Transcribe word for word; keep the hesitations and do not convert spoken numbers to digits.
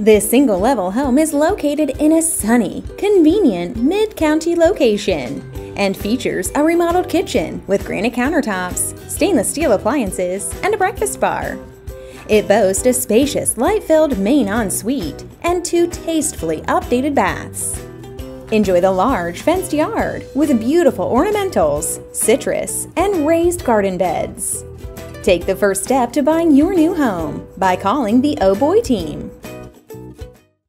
This single-level home is located in a sunny, convenient mid-county location and features a remodeled kitchen with granite countertops, stainless steel appliances, and a breakfast bar. It boasts a spacious, light-filled main ensuite and two tastefully updated baths. Enjoy the large fenced yard with beautiful ornamentals, citrus, and raised garden beds. Take the first step to buying your new home by calling the Oh Boy team.